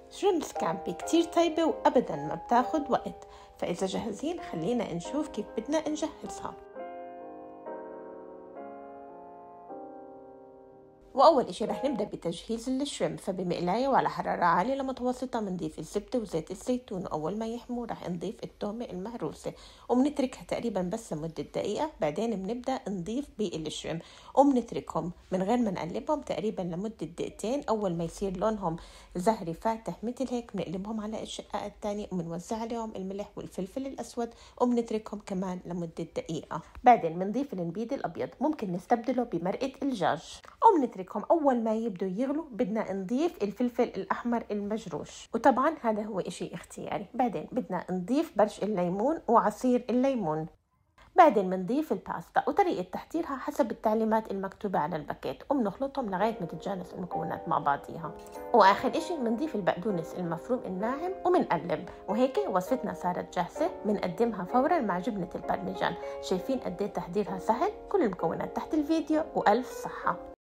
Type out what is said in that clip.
شريمب سكامبي كتير طيبة وأبداً ما بتاخد وقت، فإذا جاهزين خلينا نشوف كيف بدنا نجهزها. وأول إشي رح نبدأ بتجهيز الشريمب، فبمقلاية وعلى حرارة عالية لمتوسطة بنضيف الزبدة وزيت الزيتون، وأول ما يحموا رح نضيف التومة المهروسة وبنتركها تقريبا بس لمدة دقيقة. بعدين بنبدأ نضيف باقي الشريمب وبنتركهم من غير ما نقلبهم تقريبا لمدة دقيقتين. أول ما يصير لونهم زهري فاتح مثل هيك بنقلبهم على الشقة الثانية وبنوزع عليهم الملح والفلفل الأسود وبنتركهم كمان لمدة دقيقة. بعدين بنضيف النبيذ الأبيض، ممكن نستبدله بمرقة الدجاج، وبنتركهم. أول ما يبدوا يغلوا بدنا نضيف الفلفل الأحمر المجروش، وطبعا هذا هو إشي اختياري. بعدين بدنا نضيف برش الليمون وعصير الليمون. بعدين بنضيف الباستا، وطريقة تحضيرها حسب التعليمات المكتوبة على الباكيت، وبنخلطهم لغاية ما تتجانس المكونات مع بعضيها. وآخر إشي بنضيف البقدونس المفروم الناعم وبنقلب. وهيك وصفتنا صارت جاهزة، بنقدمها فورا مع جبنة البارميجان. شايفين قد ايه تحضيرها سهل؟ كل المكونات تحت الفيديو، وألف صحة.